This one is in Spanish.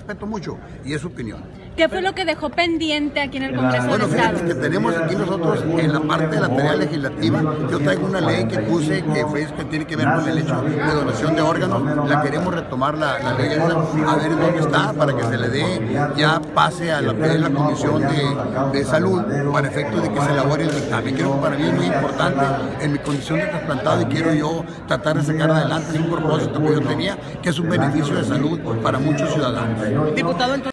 respeto mucho y es su opinión. ¿Qué fue lo que dejó pendiente aquí en el Congreso del Estado? Fíjate que tenemos aquí nosotros en la parte de la tarea legislativa, yo traigo una ley que puse que tiene que ver con el hecho de donación de órganos, la queremos retomar la ley esa, a ver en dónde está, para que se le dé, ya pase a la Comisión de Salud, para efecto de que se elabore el dictamen. Creo que para mí es muy importante en mi condición de trasplantado y quiero yo tratar de sacar adelante un propósito que yo tenía, que es un beneficio de salud para muchos ciudadanos. Diputado,